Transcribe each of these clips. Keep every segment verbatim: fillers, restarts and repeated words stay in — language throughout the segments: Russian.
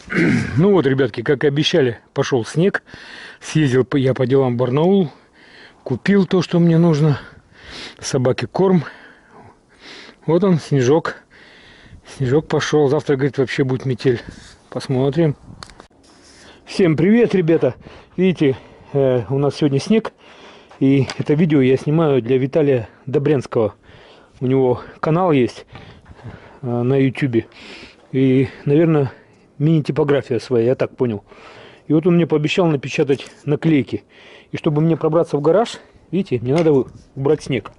Ну вот, ребятки, как и обещали, пошел снег. Съездил я по делам в Барнаул. Купил то, что мне нужно. Собаке корм. Вот он, снежок. Снежок пошел. Завтра, говорит, вообще будет метель. Посмотрим. Всем привет, ребята. Видите, э, у нас сегодня снег. И это видео я снимаю для Виталия Добрянского. У него канал есть э, на ютубе. И, наверное, мини-типография своя, я так понял. И вот он мне пообещал напечатать наклейки. И чтобы мне пробраться в гараж, видите, мне надо убрать снег.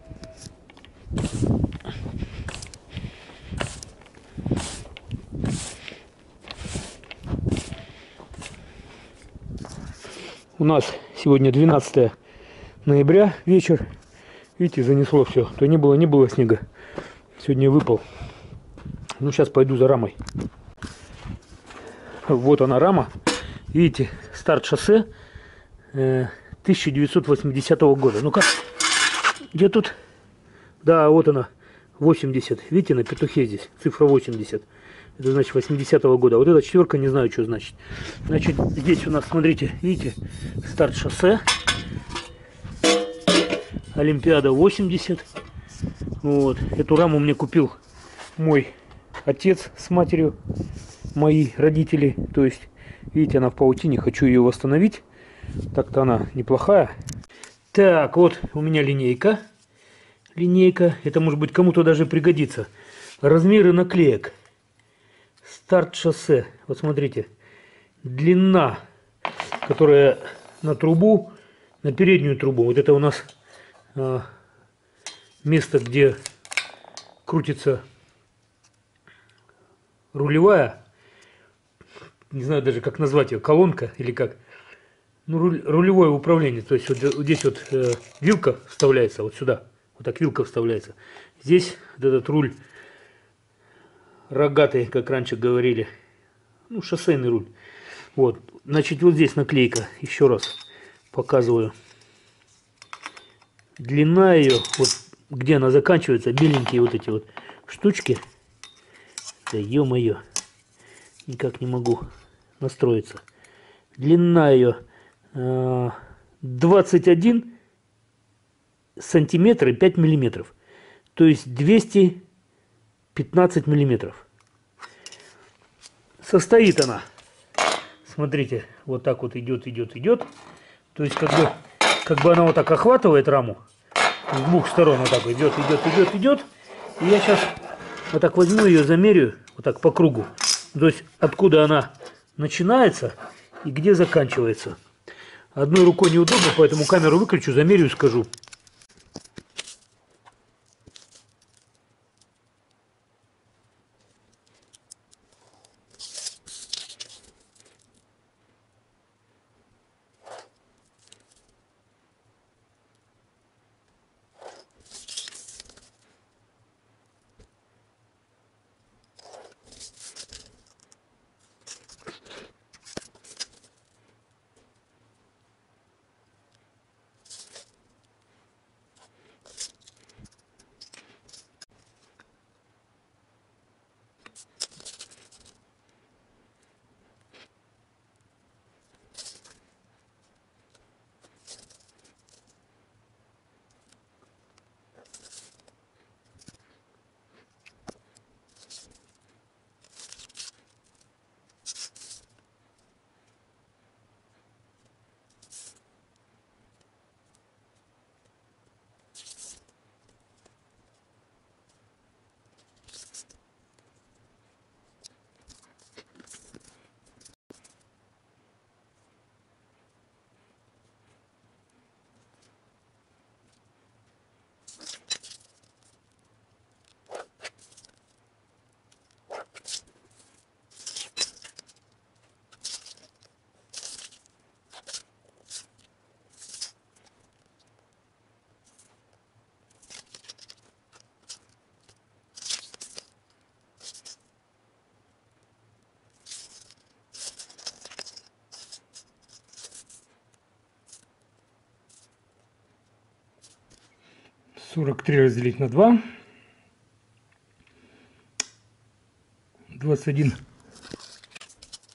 У нас сегодня двенадцатое ноября, вечер. Видите, занесло все. То не было, не было снега. Сегодня выпал. Ну, сейчас пойду за рамой. Вот она рама. Видите, старт шоссе э, тысяча девятьсот восьмидесятого года. Ну-ка, где тут? Да, вот она, восемьдесят. Видите, на петухе здесь цифра восемьдесят. Это значит восьмидесятого года. Вот эта четверка, не знаю, что значит. Значит, здесь у нас, смотрите, видите, старт шоссе. Олимпиада восемьдесят. Вот. Эту раму мне купил мой отец с матерью, мои родители. То есть, видите, она в паутине. Хочу ее восстановить. Так-то она неплохая. Так, вот у меня линейка. Линейка. Это, может быть, кому-то даже пригодится. Размеры наклеек. Старт шоссе. Вот смотрите. Длина, которая на трубу, на переднюю трубу. Вот это у нас а, место, где крутится рулевая. Не знаю даже, как назвать ее. Колонка или как. Ну, руль, рулевое управление. То есть вот, вот здесь вот э, вилка вставляется. Вот сюда. Вот так вилка вставляется. Здесь вот этот руль рогатый, как раньше говорили. Ну, шоссейный руль. Вот. Значит, вот здесь наклейка. Еще раз показываю. Длина ее, вот где она заканчивается, беленькие вот эти вот штучки. Да ё-моё. Никак не могу настроиться. Длина ее э, двадцать один сантиметр и пять миллиметров. То есть двести пятнадцать миллиметров. Состоит она, смотрите, вот так вот идет, идет, идет. То есть как бы, как бы она вот так охватывает раму. С двух сторон вот так идет, идет, идет, идет. И я сейчас вот так возьму ее, замерю, вот так по кругу. То есть откуда она начинается и где заканчивается. Одной рукой неудобно, поэтому камеру выключу, замерю и скажу. сорок три разделить на два. двадцать один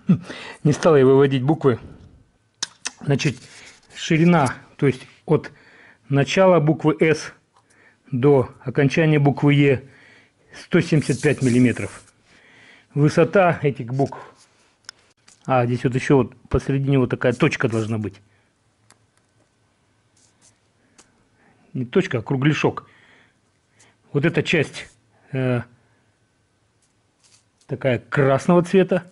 Не стал я выводить буквы. Значит, ширина, то есть от начала буквы С до окончания буквы Е сто семьдесят пять миллиметров. Высота этих букв. А, здесь вот еще вот посередине вот такая точка должна быть. Не точка, а кругляшок. Вот эта часть э, такая красного цвета.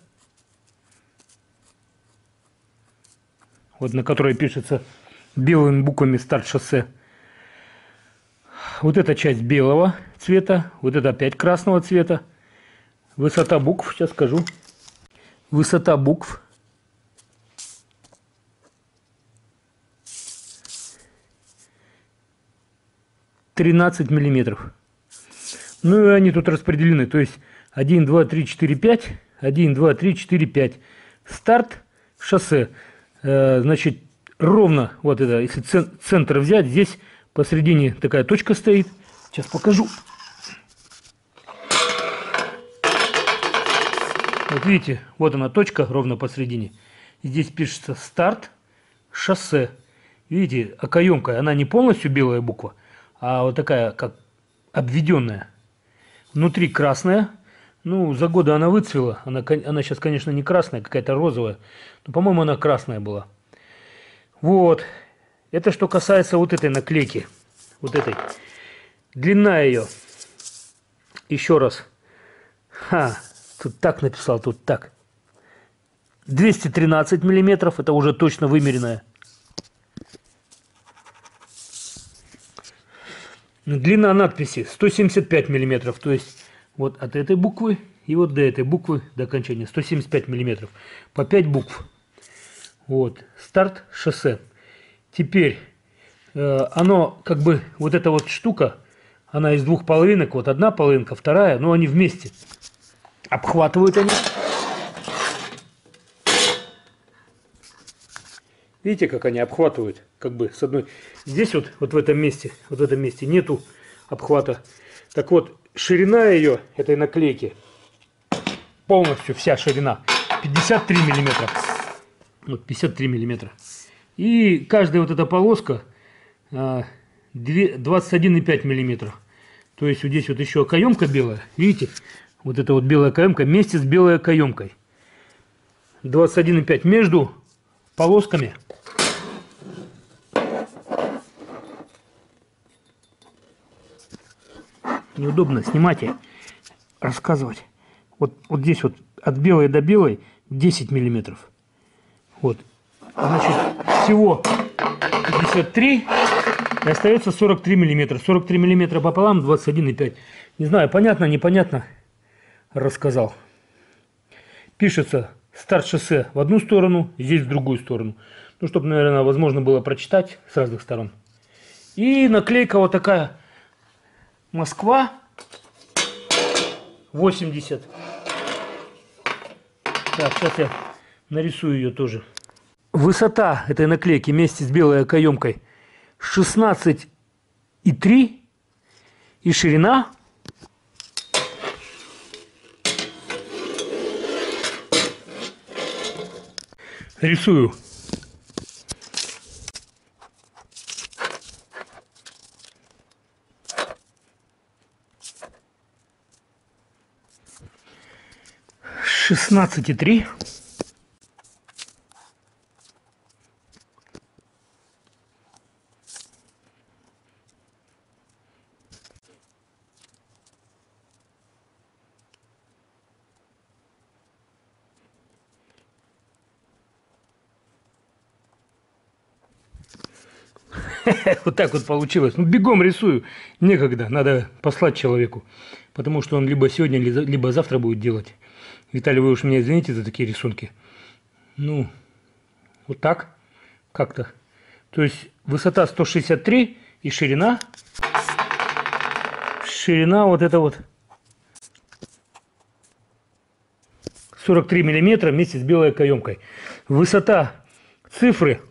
Вот на которой пишется белыми буквами старт шоссе. Вот эта часть белого цвета. Вот это опять красного цвета. Высота букв, сейчас скажу. Высота букв тринадцать миллиметров. Ну и они тут распределены. То есть один, два, три, четыре, пять. один, два, три, четыре, пять. Старт шоссе. Э, значит, ровно вот это, если центр взять, здесь посередине такая точка стоит. Сейчас покажу. Вот видите, вот она точка ровно посередине. Здесь пишется старт шоссе. Видите, окоемкая. Она не полностью белая буква, а вот такая, как обведенная. Внутри красная. Ну, за годы она выцвела. Она, она сейчас, конечно, не красная, какая-то розовая. Но, по-моему, она красная была. Вот. Это что касается вот этой наклейки. Вот этой. Длина ее. Еще раз. Ха. Тут так написал, тут так. двести тринадцать миллиметров. Это уже точно вымеренная. Длина надписи сто семьдесят пять миллиметров. То есть вот от этой буквы и вот до этой буквы до окончания сто семьдесят пять миллиметров. По пять букв. Вот. Старт шоссе. Теперь э, оно как бы вот эта вот штука, она из двух половинок. Вот одна половинка, вторая, но они вместе. Обхватывают они. Видите, как они обхватывают? Как бы с одной. Здесь вот, вот в этом месте, вот в этом месте нету обхвата. Так вот, ширина ее, этой наклейки, полностью вся ширина, пятьдесят три миллиметра. Вот пятьдесят три миллиметра. И каждая вот эта полоска двадцать один и пять миллиметров. То есть вот здесь вот еще окоемка белая. Видите? Вот эта вот белая каемка вместе с белой каемкой. двадцать один и пять между полосками. Неудобно снимать и рассказывать. Вот, вот здесь вот от белой до белой десять миллиметров. Вот. Значит, всего пятьдесят три. И остается сорок три миллиметра. сорок три миллиметра пополам, двадцать один и пять. Не знаю, понятно, непонятно. Рассказал. Пишется старт шоссе в одну сторону, здесь в другую сторону. Ну, чтобы, наверное, возможно было прочитать с разных сторон. И наклейка вот такая. Москва восемьдесят. Так, сейчас я нарисую ее тоже. Высота этой наклейки вместе с белой окоемкой шестнадцать и три. И ширина рисую. шестнадцать и три. Вот так вот получилось. Ну, бегом рисую. Некогда. Надо послать человеку. Потому что он либо сегодня, либо завтра будет делать. Виталий, вы уж меня извините за такие рисунки. Ну, вот так. Как-то. То есть высота сто шестьдесят три и ширина. Ширина вот это вот. сорок три миллиметра вместе с белой каемкой. Высота цифры.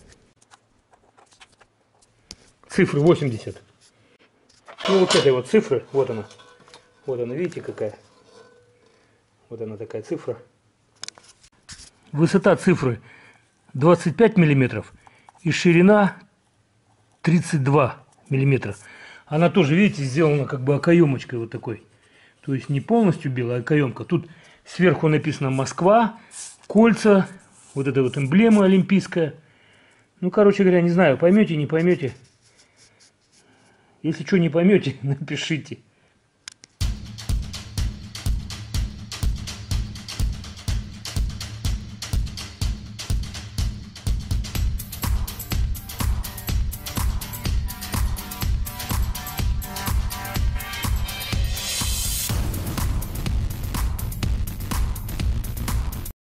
Цифры восемьдесят. Ну, вот этой вот цифры, вот она. Вот она, видите, какая? Вот она такая цифра. Высота цифры двадцать пять миллиметров и ширина тридцать два миллиметра. Она тоже, видите, сделана как бы окоемочкой вот такой. То есть не полностью белая окоемка. Тут сверху написано Москва, кольца, вот эта вот эмблема олимпийская. Ну, короче говоря, не знаю, поймете, не поймете. Если что не поймете, напишите.